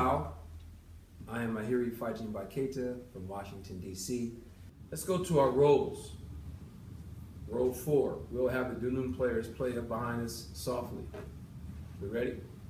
How. I am Mahiri Keita from Washington, D.C. Let's go to our roles. Role 4. We'll have the Dununba players play up behind us softly. We ready?